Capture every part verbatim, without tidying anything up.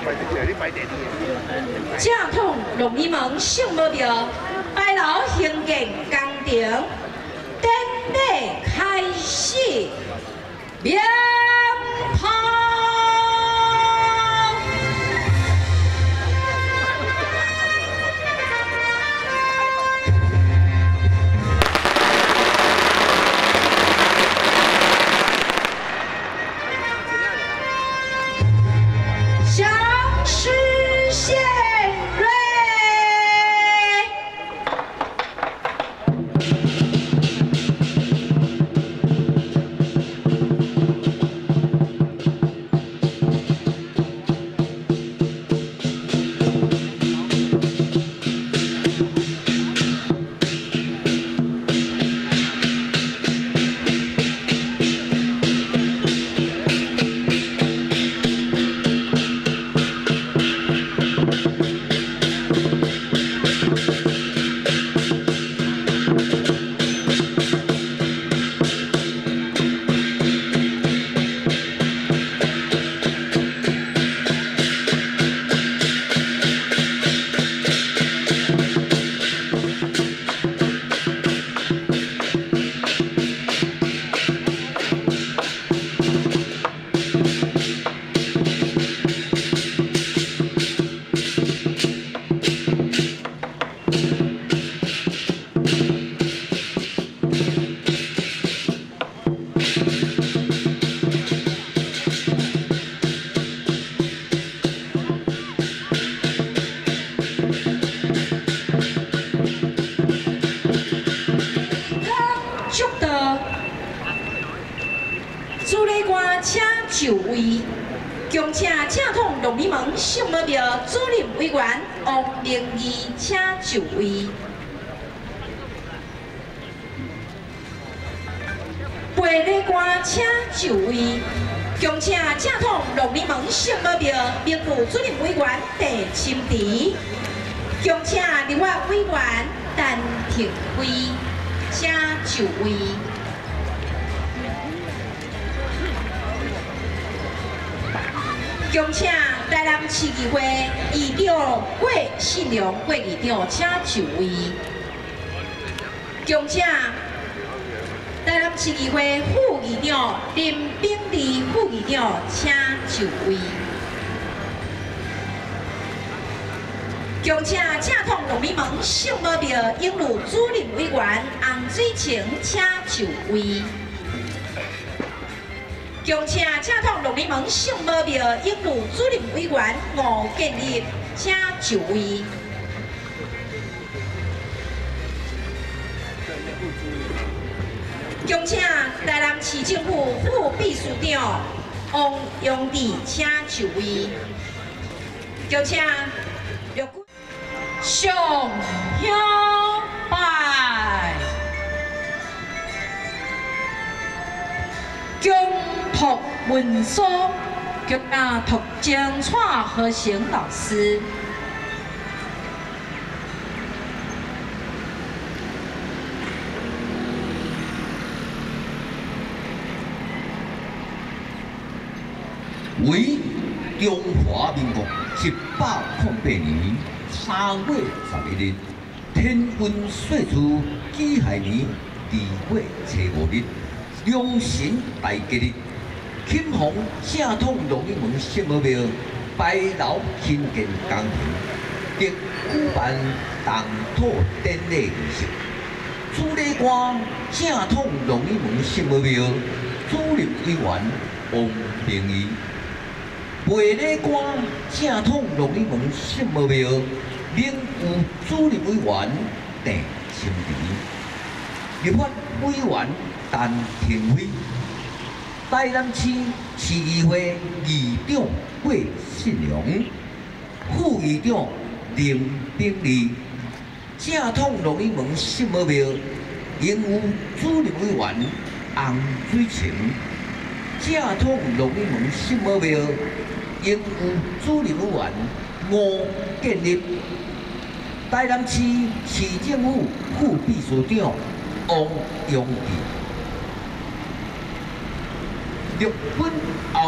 正统龙耳门圣母庙，拜老兴建工程，典礼开始，鸣炮。 就位，恭请正统龙耳门圣母庙主任委员王明义请就位。陪礼官请就位，恭请正统龙耳门圣母庙民副主任委员戴清池，恭请立法委员陈庭辉请就位。 恭请台南市议会议长郭信良郭议长请就位。恭请台南市议会副议长林炳利副议长请就位。恭请正统龙耳门圣母庙应路主任委员洪水清请就位。 恭请正统龙耳门圣母庙应路主任委员吴建立请就位。恭请台南市政府副秘书长王永志请就位。恭请六上香拜。 恭托文书，恭啊托江蔡和贤老师。 为中华民国一百零八年三月十一日，天文岁次己亥年二月初五日。 良辰大吉日，庆丰正统龙耳门圣母庙拜老兴建工程，得举办动土典礼仪式。主礼官正统龙耳门圣母庙主任委员王明义，陪礼官正统龙耳门圣母庙民务主任委员郑清池，立法委员。 陈庭辉，台南市市议会议长郭信良，副议长林炳利，正统龙耳门圣母庙应务主任委员洪水清，正统龙耳门圣母庙应务主任委员吴建立，台南市市政府副秘书长王永志。日本后备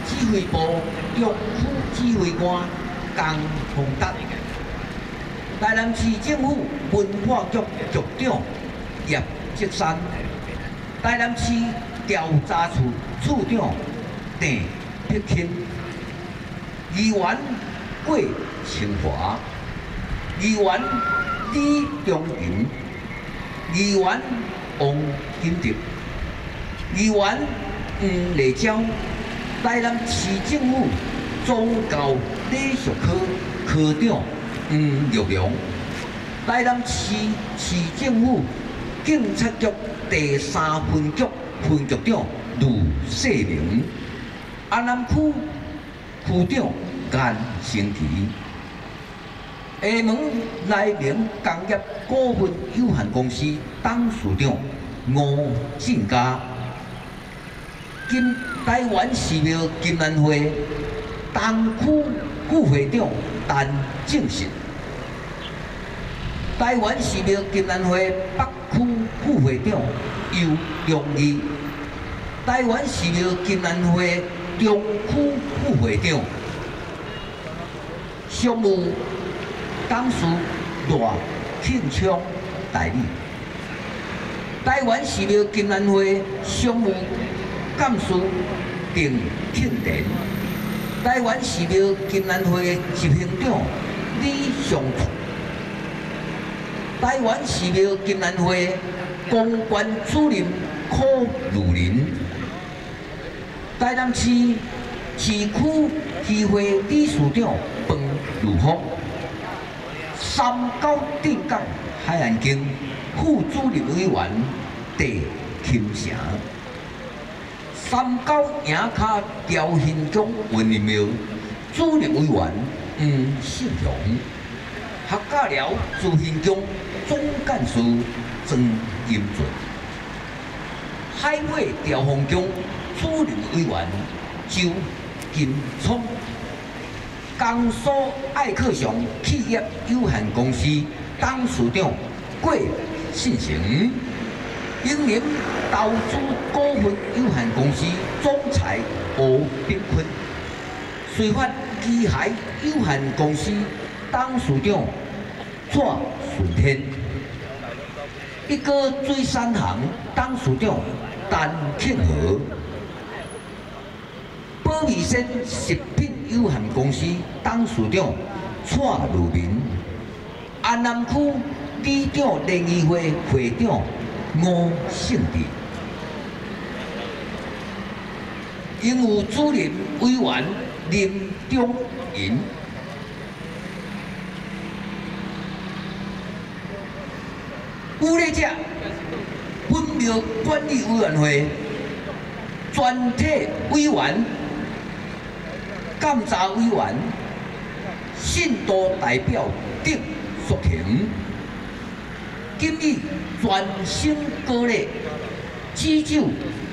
指挥部中府指挥官江宏达，台南市政府文化局局长叶积山，台南市调查处处长郑碧清，议员郭清华，议员李中银，议员王金德，议员黄丽娇，台南市政府宗教礼俗科科长黄玉良，台南市市政府警察局第三分局分局长卢世明，安南区区长颜成奇，厦门内明工业股份有限公司董事长吴进家，金台湾寺庙金兰会东区副会长陈正实，台湾寺庙金兰会北区副会长尤良义，台湾寺庙金兰会中区副会长常务董事罗庆昌代理，台湾寺庙金兰会常务干事郑庆田，台湾寺庙金兰会执行长李尚楚，台湾寺庙金兰会公关主任柯如林，台南市市区议会理事长彭如峰，三九镇港海岸经副主任委员戴钦成，三九营卡雕hình宫文林庙主任委员黄信雄，客家寮自行宫总干事曾金俊，海尾调风宫主任委员周金聪，江苏爱克祥企业有限公司董事长郭信成，英林投资股份有限公司总裁吴炳坤，水发机械有限公司董事长蔡顺天，一个水产行董事长陈庆和，保味鲜食品有限公司董事长蔡如明，安南区里长联谊会会长吴胜志，营务主任委员林中银，有礼者本庙管理委员会全体委员、监察委员、信徒代表等属庭，今以全省各类祭酒、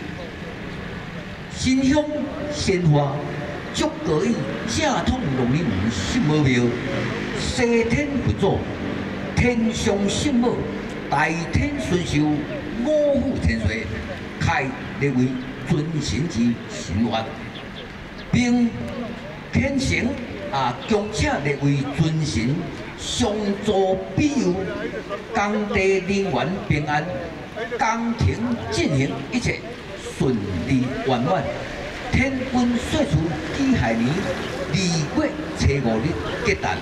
新香鲜花，祝各以正统龙里门圣母庙，西天佛祖、天上圣母、大天顺寿、五虎天岁，开列为尊神之神愿，并天成啊，恭请列为尊神，相助庇佑，工地人员平安，工程进行一切顺利圆满。天恩岁除己亥年二月初五日结诞。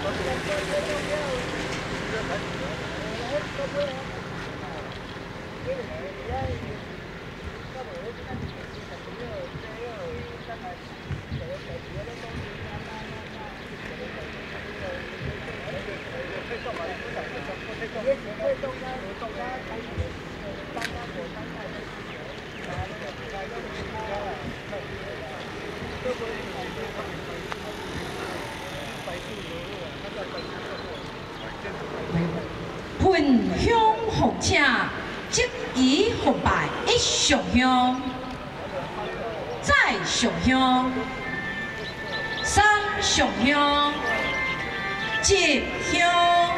焚香奉请，即以奉拜一上香，再上香，三上香，接香。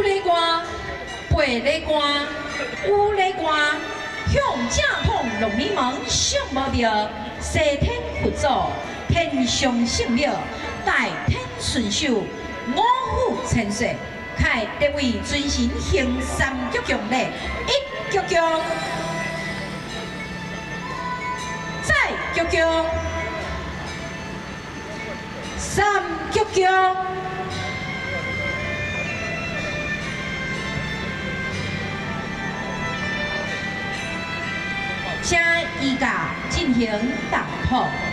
四礼歌、八礼歌、五礼歌，向正统龙里门上目标，西天佛祖天上圣了，大天顺手，五虎千岁，开这位尊神行三鞠躬礼，一鞠躬，再鞠躬，三鞠躬。 请依家进行打破。